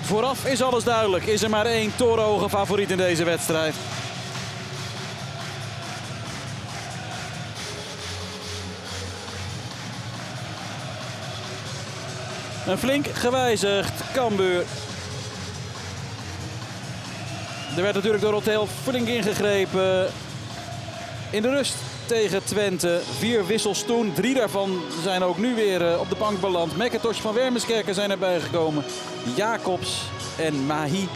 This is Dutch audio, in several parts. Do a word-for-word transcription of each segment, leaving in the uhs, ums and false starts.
Vooraf is alles duidelijk. Is er maar één torenhoge favoriet in deze wedstrijd. Een flink gewijzigd Cambuur. Er werd natuurlijk door Hotel flink ingegrepen in de rust tegen Twente. Vier wissels toen. Drie daarvan zijn ook nu weer op de bank beland. McIntosh van Wermerskerken zijn erbij gekomen. Jacobs en Mahi.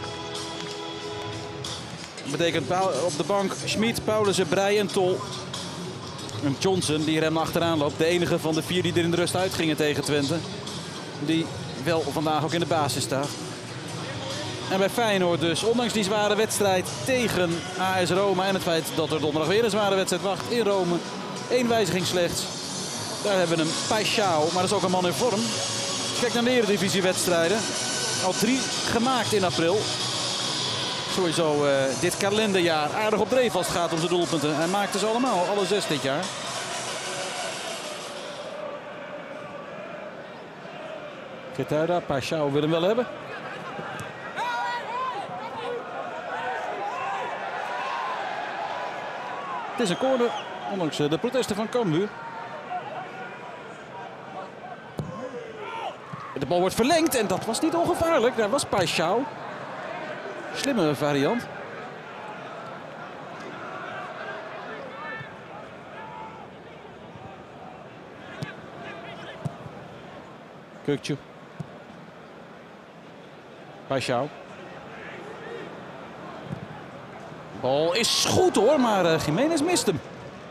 Dat betekent op de bank Schmid, Paulussen, Breij en Tol. En Johnson die er hem achteraan loopt. De enige van de vier die er in de rust uitgingen tegen Twente. Die wel vandaag ook in de basis staat. En bij Feyenoord dus, ondanks die zware wedstrijd tegen A S Roma en het feit dat er donderdag weer een zware wedstrijd wacht in Rome. Eén wijziging slechts. Daar hebben we een Paixão, maar dat is ook een man in vorm. Kijk naar de Eredivisiewedstrijden. Al drie gemaakt in april. Sowieso uh, dit kalenderjaar aardig op dreef als het gaat om zijn doelpunten. Hij maakte ze allemaal, alle zes dit jaar. Geertruida, Paixão wil hem wel hebben. Het is een corner, ondanks de protesten van Cambuur. De bal wordt verlengd en dat was niet ongevaarlijk. Daar was Paixão. Slimme variant. Kökçü. Paixão. Bal is goed hoor, maar uh, Giménez mist hem.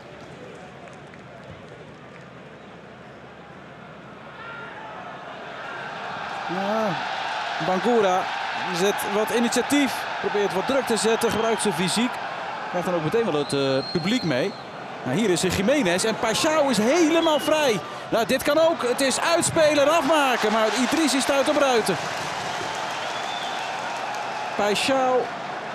Ja, Bangura zet wat initiatief, probeert wat druk te zetten, gebruikt zijn fysiek. Krijgt dan ook meteen wel het uh, publiek mee. Nou, hier is Giménez en Paixão is helemaal vrij. Nou, dit kan ook, het is uitspelen en afmaken, maar Idrissi stuit op ruiten. Paixão.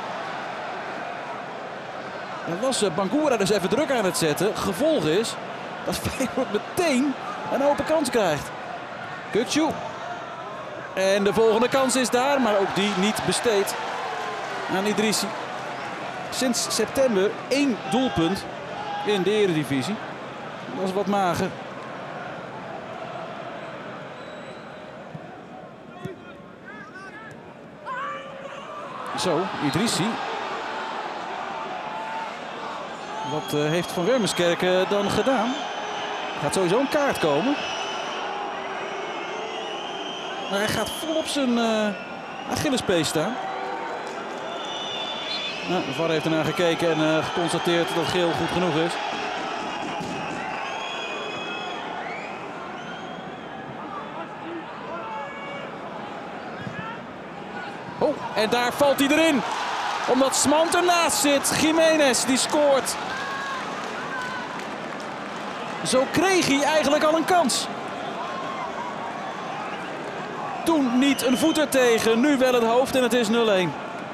Dan was uh, Bangura dus even druk aan het zetten. Gevolg is dat Feyenoord meteen een open kans krijgt. Kökçü. En de volgende kans is daar, maar ook die niet besteed aan Idrissi. Sinds september één doelpunt in de Eredivisie. Dat is wat mager. Zo, Idrissi. Wat uh, heeft Van Wermerskerken dan gedaan? Gaat sowieso een kaart komen. Maar hij gaat vol op zijn uh, Achillespees staan. Nou, de V A R heeft ernaar gekeken en uh, geconstateerd dat geel goed genoeg is. Oh, en daar valt hij erin. Omdat Smant ernaast zit. Giménez die scoort. Zo kreeg hij eigenlijk al een kans. Toen niet een voet er tegen, nu wel het hoofd en het is nul-een.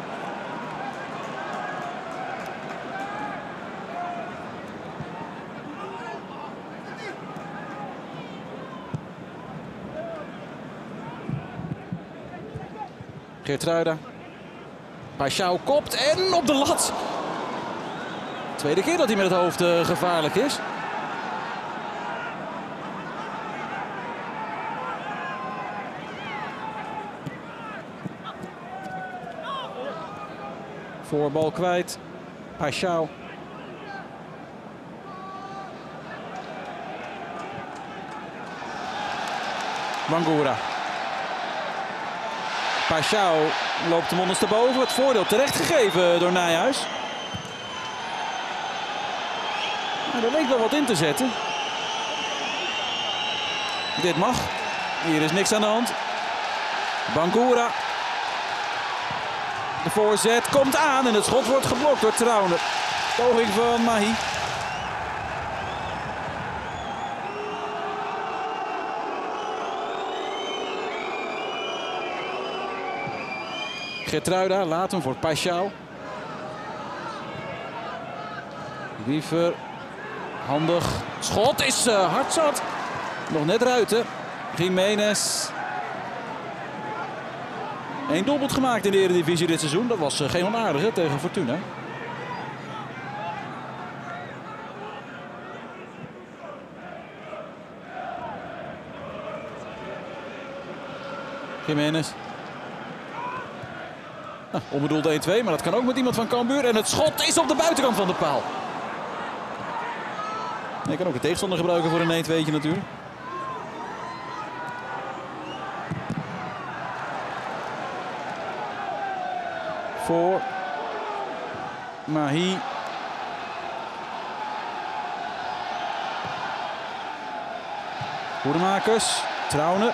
Geertruida. Paixão kopt en op de lat. Tweede keer dat hij met het hoofd uh, gevaarlijk is. Voorbal kwijt. Paixão. Bangura. Paixão loopt hem ondersteboven. Het voordeel terecht gegeven door Nijhuis. Nou, er leek wel wat in te zetten. Dit mag. Hier is niks aan de hand. Bangura. De voorzet komt aan en het schot wordt geblokt door Trauner. Poging van Mahi. Geertruida laat hem voor Paixão. Wiever. Handig. Schot is uh, hard zat. Nog net ruiten. Giménez. Eén doelpunt gemaakt in de Eredivisie dit seizoen. Dat was uh, geen onaardige tegen Fortuna. Jiménez. Nou, onbedoeld één twee, maar dat kan ook met iemand van Cambuur. En het schot is op de buitenkant van de paal. Je kan ook de tegenstander gebruiken voor een één twee'tje natuurlijk. Voor Mahi. Hoedemakers. Trauner.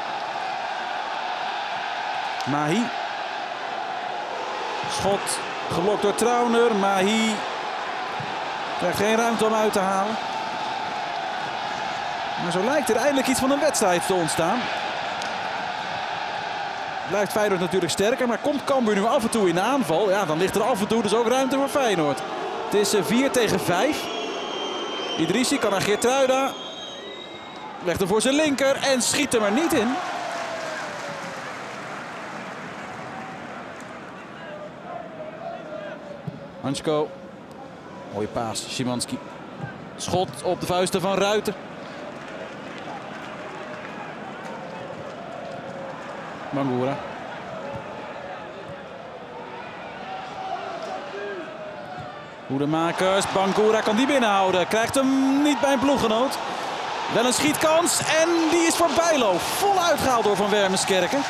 Mahi. Schot geblokt door Trauner. Mahi krijgt geen ruimte om uit te halen. Maar zo lijkt er eindelijk iets van een wedstrijd te ontstaan. Blijft Feyenoord natuurlijk sterker, maar komt Cambuur nu af en toe in de aanval. Ja, dan ligt er af en toe dus ook ruimte voor Feyenoord. Het is vier tegen vijf. Idrissi kan naar Geertruida. Legt hem voor zijn linker en schiet hem er niet in. Hansko. Mooie paas, Szymanski. Schot op de vuisten van Ruiter. Bangura. Hoedemakers. Bangura kan die binnenhouden. Krijgt hem niet bij een ploeggenoot. Wel een schietkans en die is voor Bijlo. Voluit gehaald door Van Wermerskerken.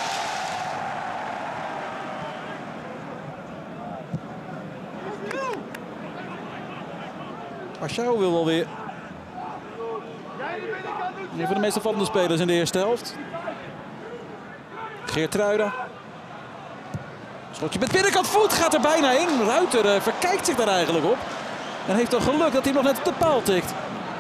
Paschal wil wel weer. Een van de meest opvallende spelers in de eerste helft. Geertruida. Schotje met binnenkant voet gaat er bijna in. Ruiter uh, verkijkt zich daar eigenlijk op. En heeft dan geluk dat hij nog net op de paal tikt.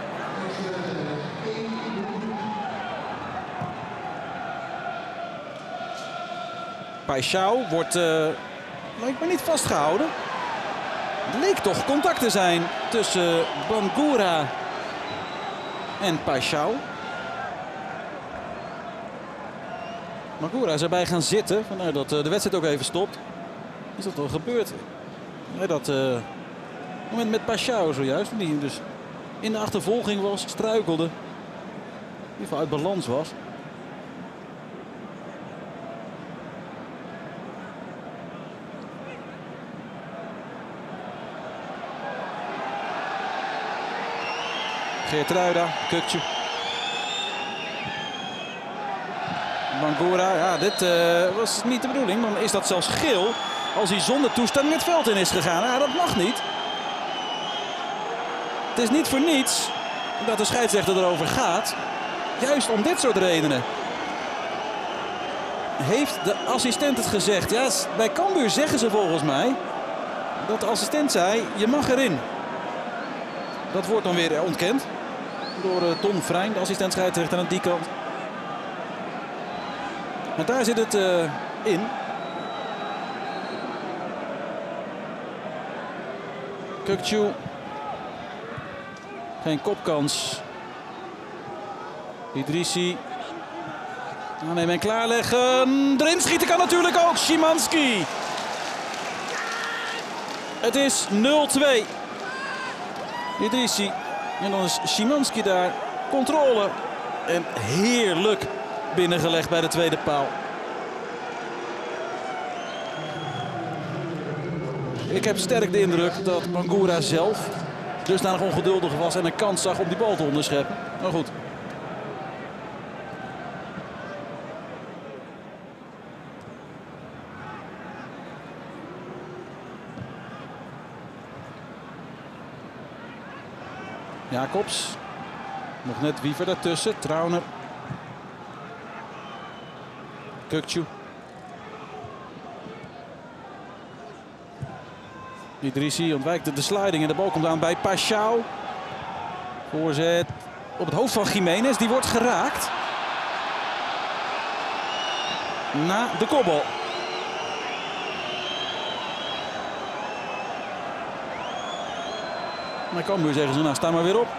Paixão wordt uh, lijkt me niet vastgehouden. Het leek toch contact te zijn tussen Bangura en Paixão. Bangura is erbij gaan zitten, vanuit dat uh, de wedstrijd ook even stopt. Is dat wel gebeurd? Ja, dat uh, moment met Paixão zojuist, die dus in de achtervolging was, struikelde. In ieder geval uit balans was. Geertruida, Kukçu. Bangura, ja, dit uh, was niet de bedoeling. Dan is dat zelfs geel als hij zonder toestemming het veld in is gegaan. Ja, dat mag niet. Het is niet voor niets dat de scheidsrechter erover gaat. Juist om dit soort redenen. Heeft de assistent het gezegd? Ja, bij Cambuur zeggen ze volgens mij dat de assistent zei, je mag erin. Dat wordt dan weer ontkend door uh, Ton Freijn, de assistent scheidsrechter aan die kant. Maar daar zit het uh, in. Kukçu. Geen kopkans. Idrissi. Aannemen en klaarleggen. Erin schieten kan natuurlijk ook. Szymanski. Het is nul twee. Idrissi. En dan is Szymanski daar. Controle. En heerlijk binnengelegd bij de tweede paal. Ik heb sterk de indruk dat Bangura zelf dusdanig ongeduldig was en een kans zag om die bal te onderscheppen. Maar goed. Jacobs. Nog net Wiever daartussen. Trauner. Kukçu. Idrissi ontwijkt de sliding en de bal komt aan bij Paixão. Voorzet op het hoofd van Jiménez. Die wordt geraakt. Na de kopbal. Maar Cambuur zeggen ze, nou sta maar weer op.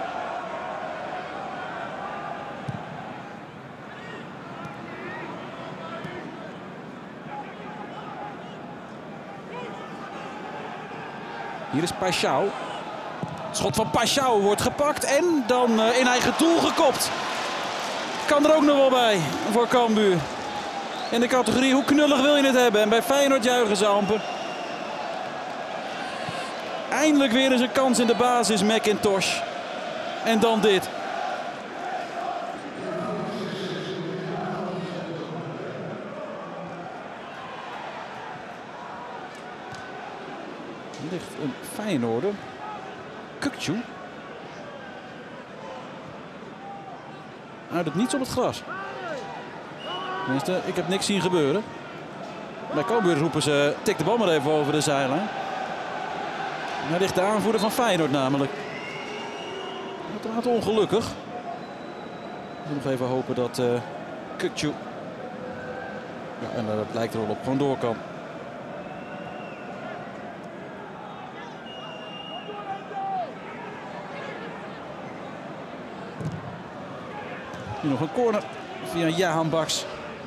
Hier is Paixão. Schot van Paixão wordt gepakt en dan uh, in eigen doel gekopt. Kan er ook nog wel bij voor Cambuur. In de categorie hoe knullig wil je het hebben. En bij Feyenoord juichen ze amper. Eindelijk weer eens een kans in de basis, McIntosh. En dan dit. Er ligt een Feyenoorder. Kukçu. Uit het niets op het gras. Tenminste, ik heb niks zien gebeuren. Bij Cambuur roepen ze, tik de bal maar even over de zijlijn. Hij ligt de aanvoerder van Feyenoord namelijk. Uiteraard ongelukkig. Ik moet nog even hopen dat uh, Kukçu, ja, en dat uh, lijkt er wel op, gewoon door kan. Nu nog een corner via Jahan Baks.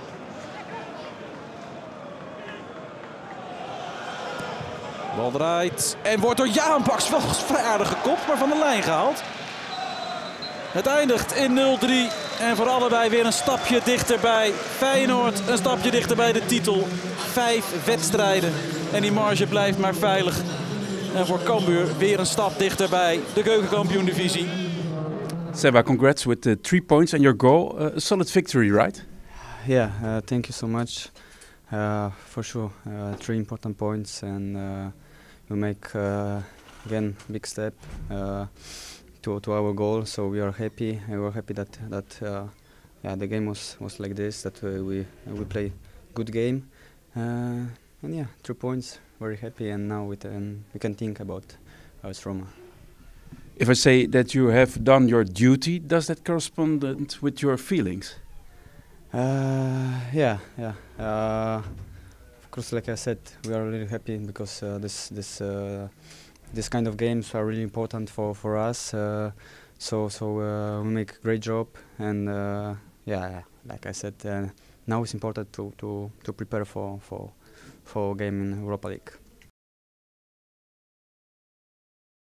Bal draait en wordt door Jahan Baks wel vrij aardig gekopt, maar van de lijn gehaald. Het eindigt in nul drie en voor allebei weer een stapje dichterbij. Feyenoord een stapje dichter bij de titel. Vijf wedstrijden en die marge blijft maar veilig. En voor Cambuur weer een stap dichterbij de keukenkampioen-divisie. Seba, congrats with the three points and your goal. Uh, a solid victory, right? Yeah, uh, thank you so much. Uh, for sure, uh, three important points, and uh, we make uh, again big step uh, to to our goal. So we are happy, and we're happy that that uh, yeah the game was was like this. That uh, we we play good game, uh, and yeah, three points. Very happy, and now we can we can think about our Roma. If I say that you have done your duty, does that correspond with your feelings? Uh, yeah, yeah. Uh, of course, like I said, we are really happy because uh, this this uh, this kind of games are really important for for us. Uh, so so uh, we make a great job, and uh, yeah, like I said, uh, now it's important to to to prepare for for for game in Europa League.